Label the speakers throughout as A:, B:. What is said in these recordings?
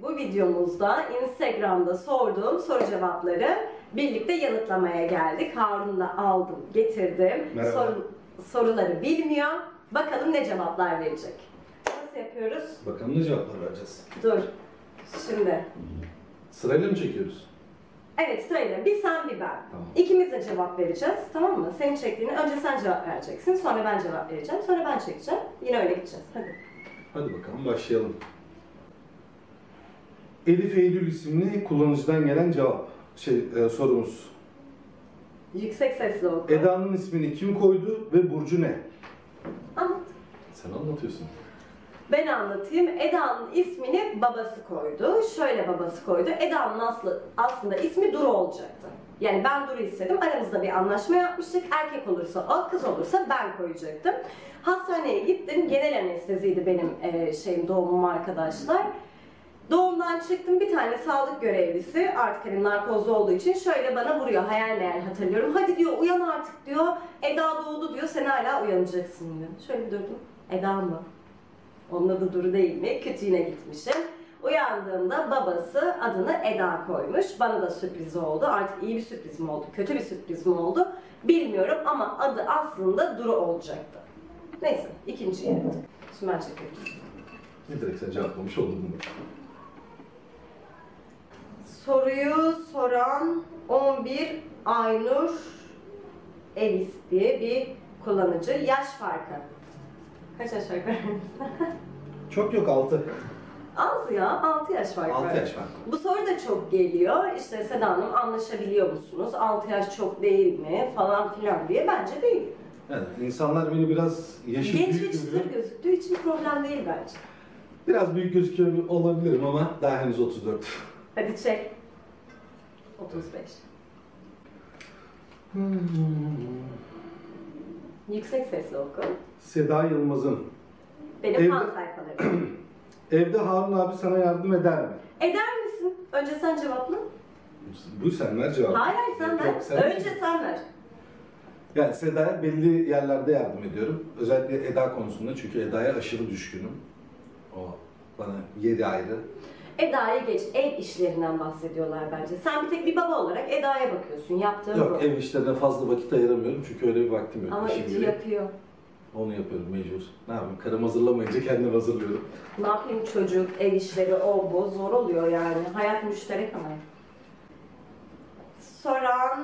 A: Bu videomuzda Instagram'da sorduğum soru cevapları birlikte yanıtlamaya geldik. Harun'u da aldım, getirdim. Soruları bilmiyor. Bakalım ne cevaplar verecek. Nasıl yapıyoruz?
B: Bakalım ne cevaplar vereceğiz.
A: Dur. Şimdi.
B: Sırayla mı çekiyoruz?
A: Evet, sırayla. Bir sen bir ben.
B: Tamam.
A: İkimiz de cevap vereceğiz. Tamam mı? Senin çektiğini önce sen cevap vereceksin. Sonra ben cevap vereceğim. Sonra ben çekeceğim. Yine öyle gideceğiz. Hadi.
B: Hadi bakalım başlayalım. Elif Eylül isimli kullanıcıdan gelen cevap. Sorumuz.
A: Yüksek sesle oku.
B: Eda'nın ismini kim koydu ve burcu ne?
A: Anlat.
B: Sen anlatıyorsun.
A: Ben anlatayım. Eda'nın ismini babası koydu. Şöyle babası koydu. Eda'nın aslında ismi Duru olacaktı. Yani ben Duru istedim. Aramızda bir anlaşma yapmıştık. Erkek olursa o, kız olursa ben koyacaktım. Hastaneye gittim. Genel anesteziydi benim doğumum arkadaşlar. Doğumdan çıktım, bir tane sağlık görevlisi artık hani narkozlu olduğu için şöyle bana vuruyor, hayal meyal hatırlıyorum. Hadi diyor, uyan artık diyor, Eda doğdu diyor, sen hala uyanacaksın diyor. Şöyle durdum, Eda mı? Onun adı Duru değil mi? Kütüğüne gitmişim. Uyandığımda babası adını Eda koymuş. Bana da sürpriz oldu. Artık iyi bir sürpriz mi oldu, kötü bir sürpriz mi oldu bilmiyorum ama adı aslında Duru olacaktı. Neyse, ikinci yeri. Şimdi ben çekiyorum.
B: Ne direkt sen cevaplamış oldun bunu.
A: Soruyu soran 11 Aynur Evis diye bir kullanıcı. Yaş farkı. Kaç yaş farkı var?
B: Çok yok 6.
A: Az ya, 6 yaş farkı var.
B: 6 yaş var.
A: Bu soru da çok geliyor. İşte Seda Hanım anlaşabiliyor musunuz? 6 yaş çok değil mi? Falan filan diye. Bence değil.
B: Yani insanlar beni biraz yaşı
A: Genç ve
B: büyük
A: çıtır
B: görüyor.
A: gözüktüğü için problem değil bence.
B: Biraz büyük gözüküyor olabilirim ama daha henüz 34.
A: Hadi çek. 35. Yüksek sesle oku.
B: Seda Yılmaz'ın.
A: Benim
B: Evde-
A: fan sayfalarım.
B: Evde Harun abi sana yardım eder mi?
A: Eder misin? Önce sen cevapla.
B: Bu sen ver cevabı.
A: Hayır sen ver.
B: Yok, sen
A: Önce sen ver.
B: Yani Seda'ya belli yerlerde yardım ediyorum. Özellikle Eda konusunda çünkü Eda'ya aşırı düşkünüm. O bana yedi ayrı.
A: Eda'yı geç. Ev işlerinden bahsediyorlar bence. Sen bir tek bir baba olarak Eda'ya bakıyorsun. Yaptığın
B: Yok
A: bu.
B: ev işlerine fazla vakit ayıramıyorum çünkü öyle bir vaktim yok.
A: Ama
B: İşim
A: ütü
B: gereği.
A: yapıyor.
B: Onu yapıyorum mecbur. Ne yapayım? Karım hazırlamayınca kendim hazırlıyorum.
A: Ne yapayım çocuk, ev işleri, o bu. Zor oluyor yani. Hayat müşterek ama. Soran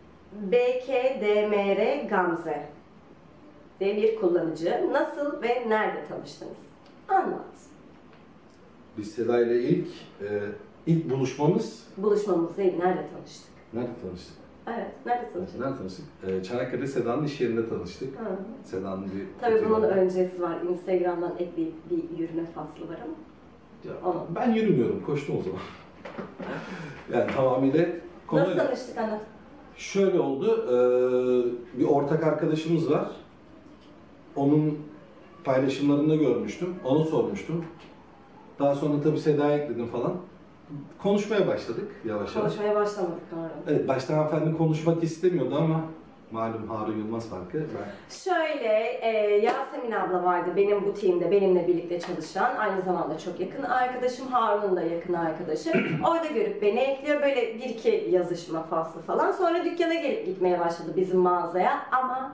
A: BKDMR Gamze diye bir kullanıcı. Nasıl ve nerede tanıştınız? Anlat.
B: Biz Seda ile ilk buluşmamız
A: Buluşmamız değil, nerede tanıştık?
B: nerede tanıştık?
A: Evet, nerede tanıştık?
B: Nerede tanıştık? Çanakkale Seda'nın iş yerinde tanıştık.
A: Ha.
B: Seda'nın bir...
A: Tabii bunun öncesi var. Instagram'dan ekleyip bir yürüme faslı var ama.
B: Ya, ben yürümüyorum, koştum o zaman. Yani tamamıyla...
A: Nasıl tanıştık anlat.
B: Şöyle oldu, bir ortak arkadaşımız var. Onun paylaşımlarında görmüştüm, onu sormuştum. Daha sonra tabii Seda'ya ekledim falan. Konuşmaya başladık yavaş yavaş.
A: Konuşmaya başlamadık Harun.
B: Evet, başta hanımefendi konuşmak istemiyordu ama malum Harun Yılmaz farkı.
A: Şöyle, Yasemin abla vardı benim butiğimde, benimle birlikte çalışan. Aynı zamanda çok yakın arkadaşım, Harun'un da yakın arkadaşı. Orada görüp beni ekliyor, böyle bir iki yazışma faslı falan. Sonra dükkana gelip gitmeye başladı bizim mağazaya ama...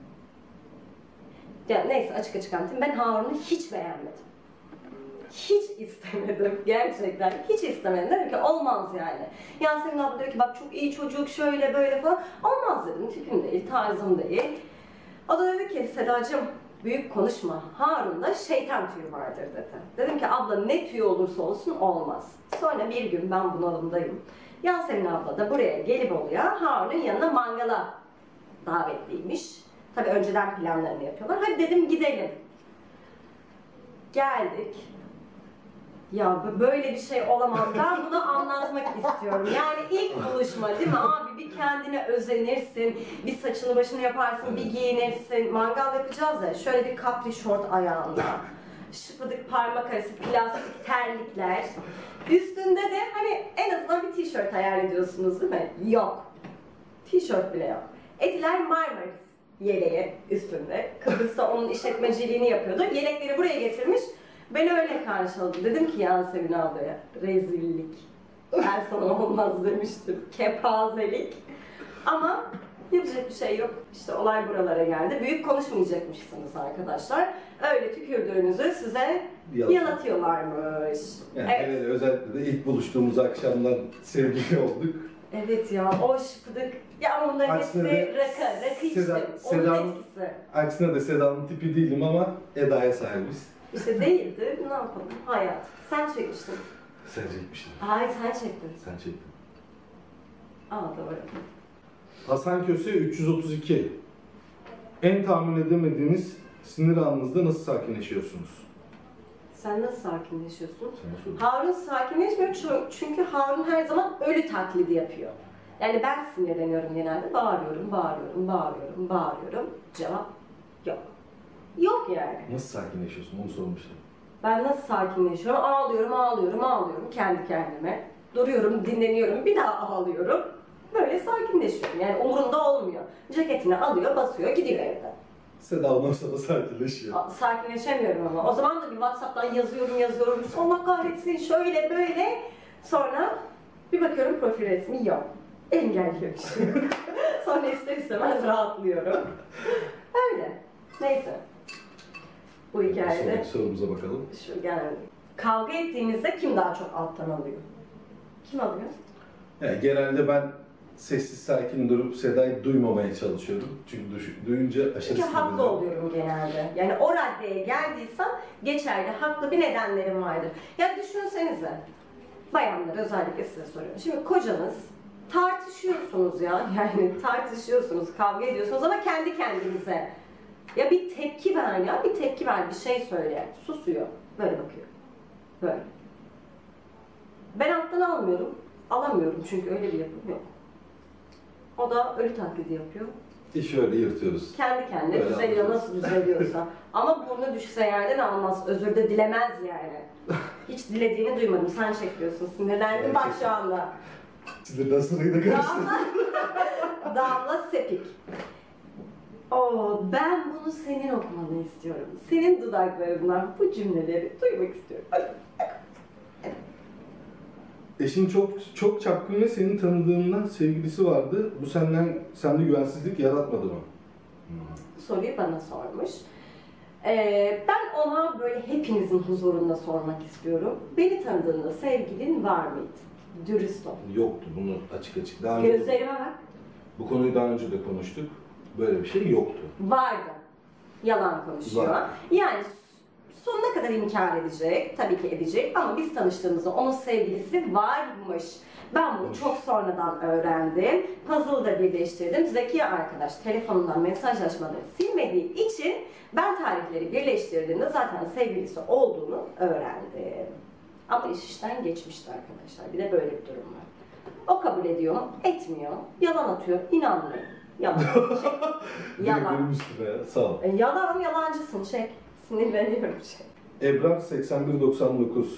A: Ya neyse açık açık anlatayım, ben Harun'u hiç beğenmedim. Hiç istemedim gerçekten, hiç istemedim. Dedim ki olmaz yani. Yasemin abla diyor ki bak çok iyi çocuk, şöyle böyle falan. Olmaz dedim, tipim değil, tarzım değil. O da dedi ki Sedacığım büyük konuşma, Harun'da şeytan tüyü vardır dedi. Dedim ki abla ne tüyü olursa olsun olmaz. Sonra bir gün ben bunalımdayım. Yasemin abla da buraya Gelibolu'ya Harun'un yanına mangala davetliymiş. Tabii önceden planlarını yapıyorlar. Hadi dedim gidelim. Geldik. Ya böyle bir şey olamaz. Ben bunu anlatmak istiyorum. Yani ilk buluşma değil mi abi? Bir kendine özenirsin, bir saçını başını yaparsın, bir giyinirsin. Mangal yapacağız ya, şöyle bir kapri şort ayağında. Şıpıdık parmak arası plastik terlikler. Üstünde de hani en azından bir tişört hayal ediyorsunuz değil mi? Yok. Tişört bile yok. Etiler Marmaris yeleği üstünde. Kıbrıs'ta onun işletmeciliğini yapıyordu. Yelekleri buraya getirmiş. Ben öyle karşıladım. Dedim ki Yasemin ablaya, rezillik. Ben sana olmaz demiştim. Kepazelik. Ama yapacak bir şey yok. İşte olay buralara geldi. Büyük konuşmayacakmışsınız arkadaşlar. Öyle tükürdüğünüzü size yalatıyorlarmış.
B: Yani hele de özellikle de ilk buluştuğumuz akşamdan sevgili olduk.
A: Evet ya, o şıpıdık. Ya onların hepsi rakı işte. Onun etkisi.
B: Aksine de Seda'nın tipi değilim ama Eda'ya sahibiz.
A: İşte değildi, ne yapalım? Hayat. Sen çekmiştin.
B: Sen çekmiştin.
A: Hayır, sen çektin.
B: Sen çektin.
A: Aa doğru.
B: Hasan Köse 332. En tahmin edemediğiniz sinir anınızda nasıl sakinleşiyorsunuz?
A: Sen nasıl sakinleşiyorsun?
B: Sana sorayım.
A: Harun sakinleşmiyor çünkü Harun her zaman ölü taklidi yapıyor. Yani ben sinirleniyorum genelde. Bağırıyorum. Cevap yok. Yok yani.
B: Nasıl sakinleşiyorsun? Onu sormuştum.
A: Ben nasıl sakinleşiyorum? Ağlıyorum kendi kendime. Duruyorum, dinleniyorum, bir daha ağlıyorum. Böyle sakinleşiyorum. Yani umurumda olmuyor. Ceketini alıyor, basıyor, gidiyor evden.
B: Seda ondan sonra sakinleşiyor.
A: Sakinleşemiyorum ama. O zaman da bir WhatsApp'tan yazıyorum. Allah kahretsin, şöyle böyle. Sonra bir bakıyorum profil resmi yok. Engelliyor kişi. Sonra ister istemez rahatlıyorum. Öyle. Neyse. Bu hikayede
B: Sonraki sorumuza bakalım.
A: şu yani kavga ettiğimizde kim daha çok alttan alıyor? Kim alıyor?
B: Yani genelde ben sessiz sakin durup Seda'yı duymamaya çalışıyorum. Çünkü duyunca aşırı
A: Çünkü haklı
B: sinirleniyorum.
A: oluyorum genelde. Yani o raddeye geldiysem geçerli, haklı bir nedenlerim vardır. Ya düşünsenize, bayanlar özellikle size soruyorum. Şimdi kocanız tartışıyorsunuz ya, yani tartışıyorsunuz, kavga ediyorsunuz ama kendi kendinize. Ya bir tepki ver ya, bir tepki ver, bir şey söyle. Susuyor, böyle bakıyor. Böyle. Ben alttan alamıyorum çünkü öyle bir yapım yok. O da ölü taklidi yapıyor.
B: Şöyle yırtıyoruz.
A: Kendi kendine
B: Öyle
A: düzeliyor,
B: alıyoruz.
A: nasıl düzeliyorsa. Ama burnu düşse yerden almaz, özür de dilemez yani. Hiç dilediğini duymadım, sen çekiyorsun. Sinirlendim bak şu anda.
B: Sinirden sırayı da karıştırdım.
A: Damla Sepik. Ben bunu senin okumanı istiyorum. Senin dudaklarından bu cümleleri duymak istiyorum.
B: Eşin çok çapkın ve senin tanıdığından sevgilisi vardı. Bu sende güvensizlik yaratmadı mı?
A: Soruyu bana sormuş. Ben ona böyle hepinizin huzurunda sormak istiyorum. Beni tanıdığında sevgilin var mıydı? Dürüst ol.
B: Yoktu, bunu açık. Daha önce
A: Gözlerime bak.
B: bu konuyu daha önce de konuştuk. Böyle bir şey yoktu.
A: Vardı. Yalan konuşuyor.
B: Var.
A: Yani sonuna kadar inkar edecek. Tabii ki edecek ama biz tanıştığımızda onun sevgilisi varmış. Ben bunu çok sonradan öğrendim. Puzzle'da birleştirdim. Zeki arkadaş telefonundan mesajlaşmaları silmediği için ben tarihleri birleştirdiğimde zaten sevgilisi olduğunu öğrendim. Ama iş işten geçmişti arkadaşlar. Bir de böyle bir durum var. O kabul ediyor mu? Etmiyor. Yalan atıyor. İnanmayın. Yalan. Yalan.
B: Benim üstüme ya, sağ ol.
A: Yalan, yalancısın. Çek. Sinirleniyorum çek.
B: Ebrar 8199.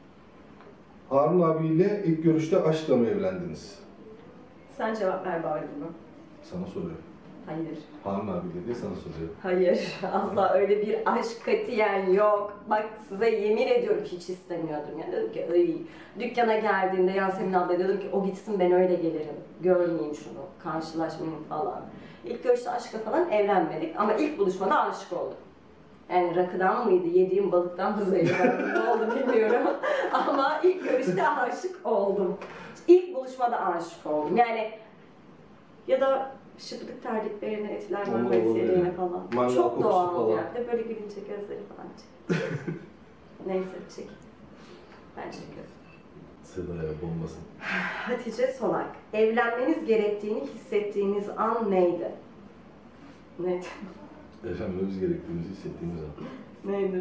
B: Harun abiyle ilk görüşte aşkla mı evlendiniz?
A: Sen cevap ver bari buna.
B: Sana soruyor.
A: Hayır.
B: Harun abiyle diye sana soruyor.
A: Hayır. Asla öyle bir aşk katiyen yok. Bak size yemin ediyorum hiç istemiyordum. Yani dedim ki dükkana geldiğinde Yasemin abla dedim ki o gitsin ben öyle gelirim. Görmeyeyim şunu. Karşılaşmayayım falan. İlk görüşte aşkla falan evlenmedik ama ilk buluşmada aşık oldum. Yani rakıdan mıydı, yediğim balıktan mı zehirlendim, ne oldu bilmiyorum. Ama ilk görüşte aşık oldum. İlk buluşmada aşık oldum. Yani ya da şıpıdık terliklerine, etiler
B: Olabilir.
A: marmarisiyelerine falan.
B: Mangal
A: Çok
B: kokusu
A: doğal
B: falan.
A: yani. Bir de böyle gülünce gözleri falan çek. Neyse çek. Ben çekiyorum.
B: Seda'ya bombasın.
A: Hatice Solak. Evlenmeniz gerektiğini hissettiğiniz an neydi? Neydi?
B: Evlenmemiz gerektiğimizi hissettiğimiz an.
A: Neydi?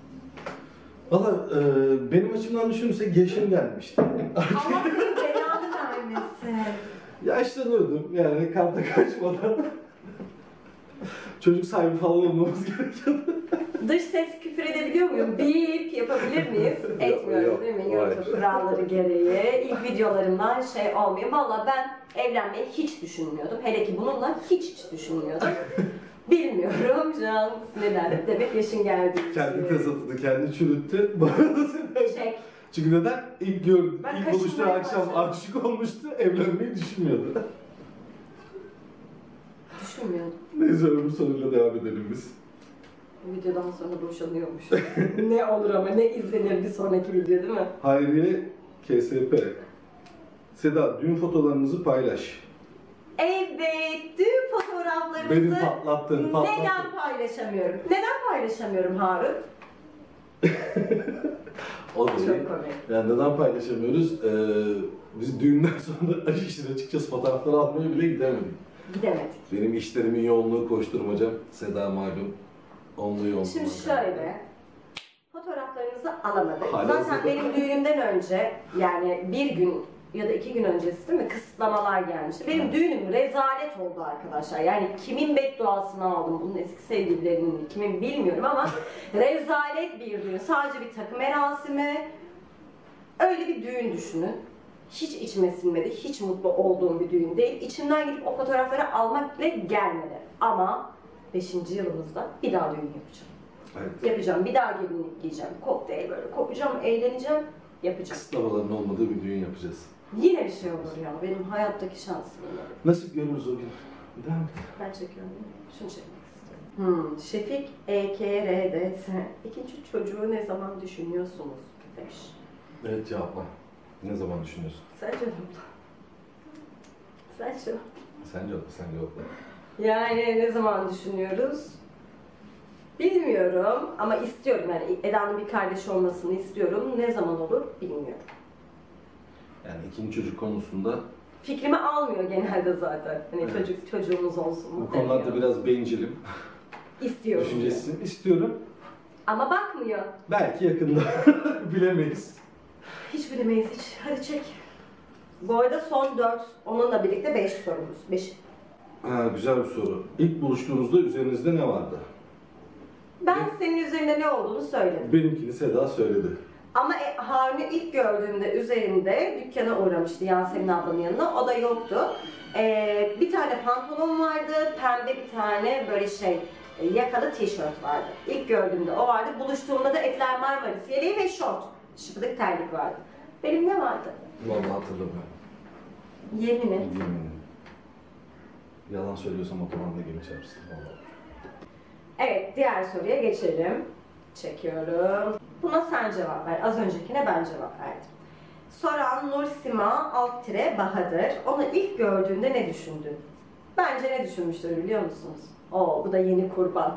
B: Valla benim açımdan düşünürsek yaşım gelmişti.
A: Allah senin belanı vermesin.
B: Yaşlanıyordum yani karta kaçmadan. Çocuk sahibi falan olmamız gerekiyordu.
A: Dış ses küfür edebiliyor muyum? Bip yapabilir miyiz? Etmiyorum
B: yok,
A: değil mi?
B: hayır.
A: YouTube kuralları gereği. İlk videolarımdan şey olmuyor. Valla ben evlenmeyi hiç düşünmüyordum. Hele ki bununla hiç düşünmüyordum. Bilmiyorum şu an sinirlendim. Demek yaşın geldi.
B: Kendi tez atını kendi çürüttü. Bu arada Seda.
A: Çek.
B: Çünkü neden? İlk gördüm.
A: Ben
B: İlk buluştuğu
A: kaşınmaya
B: akşam
A: başladım.
B: aşık olmuştu. Evlenmeyi düşünmüyordu.
A: Düşünmüyorum.
B: Neyse öbür soruyla devam edelim biz.
A: Bu videodan sonra boşanıyormuş. Ne olur ama ne izlenir bir sonraki video değil mi?
B: Hayriye KSP. Seda düğün fotolarınızı paylaş.
A: Evet, düğün fotoğraflarımızı
B: Benim patlattın.
A: neden paylaşamıyorum? Neden paylaşamıyorum Harun?
B: O da
A: Çok
B: iyi.
A: komik.
B: Yani neden paylaşamıyoruz? Biz düğünden sonra işine açıkçası fotoğrafları almaya bile gidemedik.
A: Gidemedik.
B: Benim işlerimin yoğunluğu koşturmacam. Seda malum. Onlu yoğunluğu.
A: Şimdi şöyle, fotoğraflarınızı alamadık.
B: Halihazırda-
A: Zaten benim düğünümden önce, yani bir gün ya da 2 gün öncesi değil mi, kısıtlamalar gelmişti. Benim düğünüm rezalet oldu arkadaşlar. Yani kimin bedduasını aldım, bunun eski sevgililerinin kimin bilmiyorum ama rezalet bir düğün. Sadece bir takım merasimi, öyle bir düğün düşünün. Hiç içime sinmedi, hiç mutlu olduğum bir düğün değil. İçimden gidip o fotoğrafları almak bile gelmedi. Ama 5. yılımızda bir daha düğün yapacağım.
B: Evet.
A: Yapacağım, bir daha gelinlik giyeceğim. Kokteyl böyle kopacağım, eğleneceğim, yapacağım.
B: Kısıtlamaların olmadığı bir düğün yapacağız.
A: Yine bir şey olur ya, benim hayattaki şansım yine.
B: Nasıl görürüz o gün? Devam et.
A: Ben çekiyorum, şunu çekmek istiyorum. Şefik EKRDS. İkinci çocuğu ne zaman düşünüyorsunuz? Demiş.
B: Evet cevapla. Ne zaman düşünüyorsun?
A: Sen cevapla. Sen cevapla.
B: Sen cevapla, sen cevapla.
A: Yani ne zaman düşünüyoruz? Bilmiyorum ama istiyorum, yani Eda'nın bir kardeşi olmasını istiyorum. Ne zaman olur bilmiyorum.
B: Yani ikinci çocuk konusunda
A: Fikrimi almıyor genelde zaten. Hani
B: Evet.
A: çocuğumuz olsun mu
B: bu konularda
A: demiyor.
B: biraz bencilim.
A: İstiyorum.
B: Düşüncesini istiyorum.
A: Ama bakmıyor.
B: Belki yakında bilemeyiz.
A: Hiç bilemeyiz hiç. Hadi çek. Bu arada son 4, onunla birlikte 5 sorumuz. 5.
B: Ha, güzel bir soru. İlk buluştuğunuzda üzerinizde ne vardı?
A: Ben senin üzerinde ne olduğunu söyledim.
B: Benimkini Seda söyledi.
A: Ama Harun'u ilk gördüğümde üzerinde dükkana uğramıştı Yasemin ablanın yanına. O da yoktu. Bir tane pantolon vardı, pembe bir tane böyle yakalı tişört vardı. İlk gördüğümde o vardı. Buluştuğumda da Etler Marmaris yeleği ve şort. Şıpıdık terlik vardı. Benim ne vardı?
B: Vallahi hatırlamıyorum.
A: Yemin et.
B: Yemin. Yalan söylüyorsam otobanda gemi çarpsın. Vallahi.
A: Evet, diğer soruya geçelim. Çekiyorum. Buna sen cevap ver. Az öncekine ben cevap verdim. Soran Nursima Bahadır. Onu ilk gördüğünde ne düşündün? Bence ne düşünmüştür biliyor musunuz? Oo, bu da yeni kurban.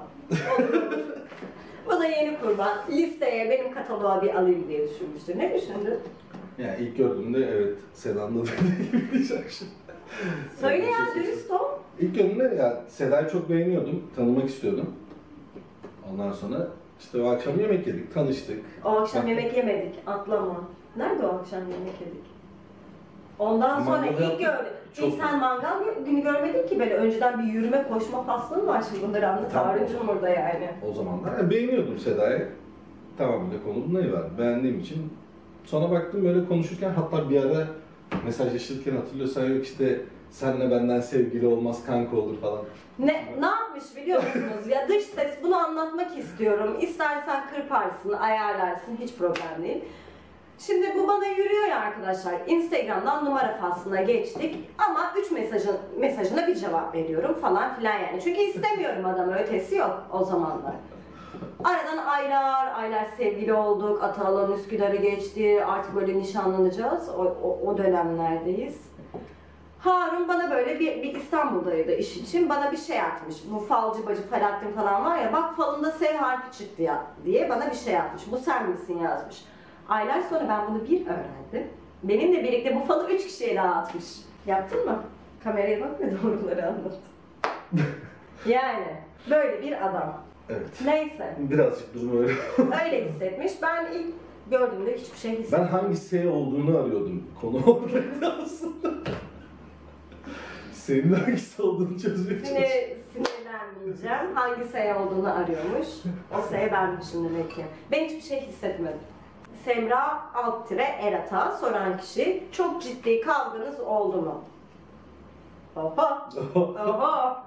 A: Bu da yeni kurban. Listeye, benim kataloğa bir alayım diye düşünmüştür. Ne düşündün?
B: Yani ilk gördüğümde evet Seda'nın da dediği gibi diyecek şimdi.
A: Söyle
B: Evet,
A: ya,
B: şey
A: dürüst ol.
B: İlk gördüğümde ya Seda'yı çok beğeniyordum, tanımak istiyordum. Ondan sonra işte o akşam yemek yedik, tanıştık.
A: O akşam
B: Bak-
A: yemek yemedik, atlama. Nerede o akşam yemek yedik? Ondan sonra
B: Mangal
A: ilk
B: yaptık.
A: gördüm.
B: Çok
A: Sen mangal günü görmedin ki, böyle önceden bir yürüme koşma faslın var, şimdi bunları anlat
B: Tamam.
A: Harun'cum burada yani.
B: O zamanlar yani beğeniyordum Seda'yı. Tamamıyla konu bununla var. Beğendiğim için. Sonra baktım böyle konuşurken, hatta bir ara mesajlaşırken hatırlıyorsan yok işte senle benden sevgili olmaz kanka olur falan.
A: Ne yapmış biliyor musunuz? Ya dış ses, bunu anlatmak istiyorum. İstersen kırparsın, ayarlarsın, hiç problem değil. Şimdi bu bana yürüyor ya arkadaşlar. Instagram'dan numara faslına geçtik ama 3 mesajına bir cevap veriyorum falan filan yani. Çünkü istemiyorum adamı, ötesi yok o zamanlar. Aradan aylar sevgili olduk. Atalan Üsküdar'ı geçti. Artık böyle nişanlanacağız. O dönemlerdeyiz. Harun bana böyle bir İstanbul'daydı iş için. Bana bir şey atmış. Bu falcı bacı Falahattin falan var ya. Bak falında S harfi çıktı ya diye bana bir şey atmış. Bu sen misin yazmış. Aylar sonra ben bunu bir öğrendim. Benimle birlikte bu falı 3 kişiye daha atmış. Yaptın mı? Kameraya bak ve doğruları anlat. Yani böyle bir adam.
B: Evet.
A: Neyse.
B: Birazcık durum öyle.
A: Öyle hissetmiş. Ben ilk gördüğümde hiçbir şey
B: Ben
A: hissetmedim.
B: hangi S olduğunu arıyordum. Konu oradaydı aslında. Senin hangisi olduğunu çözmeye çalışıyorum.
A: Sinirlenmeyeceğim. Hangi S olduğunu arıyormuş. O S benmişim demek ki. Ben hiçbir şey hissetmedim. Semra Erata soran kişi, çok ciddi kavganız oldu mu? Oha! Oha!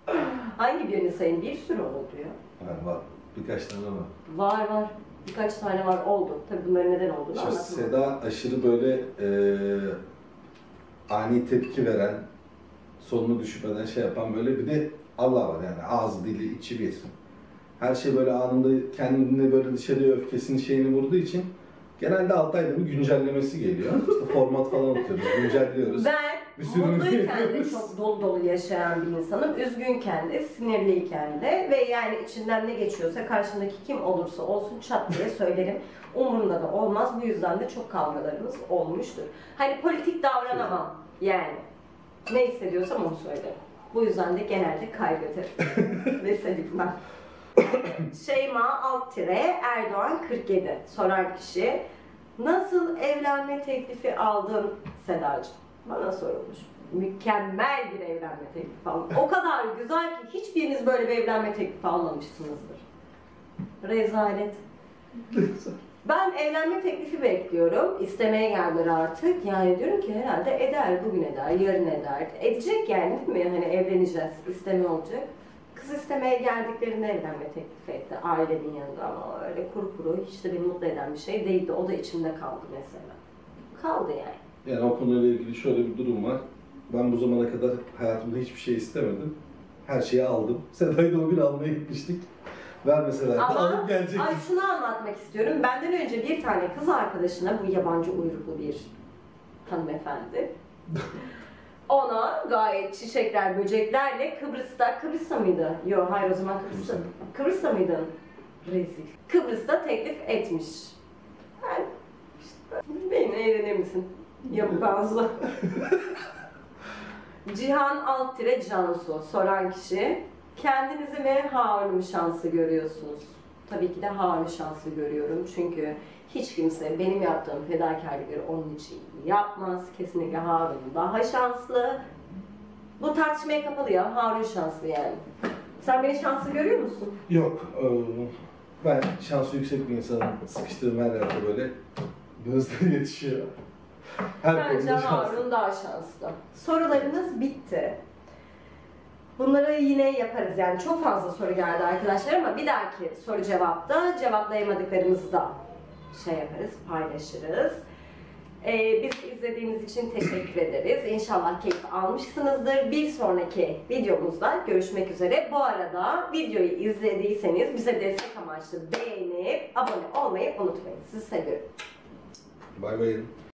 A: Hangi birini sayayım? Bir sürü oldu ya.
B: Var. Birkaç tane var.
A: Var. Birkaç tane var oldu. Tabii bunların neden olduğunu
B: Şimdi
A: anlatmam.
B: Seda aşırı böyle ani tepki veren, sonunu düşünmeden şey yapan böyle bir de Allah var yani ağzı dili içi bir. Her şey böyle anında kendini böyle dışarıya öfkesini şeyini vurduğu için genelde 6 ayda bir güncellemesi geliyor. İşte format falan atıyoruz, güncelliyoruz.
A: Ben
B: Bir sürü
A: mutluyken de
B: yapıyoruz.
A: çok dolu dolu yaşayan bir insanım. Üzgünken de, sinirliyken de ve yani içinden ne geçiyorsa karşımdaki kim olursa olsun çat diye söylerim. Umurumda da olmaz. Bu yüzden de çok kavgalarımız olmuştur. Hani politik davranamam yani. Ne hissediyorsam onu söylerim. Bu yüzden de genelde kaybederim. Ve sevmem. Şeyma Erdoğan 47 soran kişi, nasıl evlenme teklifi aldın Sedacığım? Bana sorulmuş. Mükemmel bir evlenme teklifi aldım. O kadar güzel ki hiçbiriniz böyle bir evlenme teklifi almamışsınızdır. Rezalet. Ben evlenme teklifi bekliyorum. İstemeye geldiler artık. Yani diyorum ki herhalde eder, bugün eder, yarın eder. Edecek yani değil mi? Hani evleneceğiz, isteme olacak. Kız istemeye geldiklerinde evlenme teklif etti ailenin yanında ama öyle kuru kuru hiç de beni mutlu eden bir şey değildi. O da içimde kaldı mesela. Kaldı yani.
B: Yani o konuyla ilgili şöyle bir durum var. Ben bu zamana kadar hayatımda hiçbir şey istemedim. Her şeyi aldım. Seda'yı da o gün almaya gitmiştik. Ver mesela.
A: Ama
B: Alıp gelecektik.
A: ay şunu anlatmak istiyorum. Benden önce bir tane kız arkadaşına, bu yabancı uyruklu bir hanımefendi, ona gayet çiçekler, böceklerle Kıbrıs'ta mıydı? Yok hayır o zaman Kıbrıs'ta mıydın? Rezil. Kıbrıs'ta teklif etmiş. Ben işte, benimle evlenir misin? Yamuk ağızlı. Cihan Cansu soran kişi, kendinizi mi Harun mu şansı görüyorsunuz? Tabii ki de Harun şansı görüyorum çünkü hiç kimse benim yaptığım fedakarlıkları onun için yapmaz. Kesinlikle Harun daha şanslı. Bu tartışmaya kapalı ya, Harun şanslı yani. Sen beni şanslı görüyor musun?
B: Yok. Ben şansı yüksek bir insanım. Sıkıştığım her yerde böyle hızlı yetişiyor. Her
A: Bence
B: konuda şanslı.
A: Harun daha şanslı. Sorularınız bitti. Bunları yine yaparız yani çok fazla soru geldi arkadaşlar ama bir dahaki soru cevapta cevaplayamadıklarımızı da şey yaparız, paylaşırız. Bizi izlediğiniz için teşekkür ederiz. İnşallah keyif almışsınızdır. Bir sonraki videomuzda görüşmek üzere. Bu arada videoyu izlediyseniz bize destek amaçlı beğenip abone olmayı unutmayın. Sizi seviyorum.
B: Bay bay.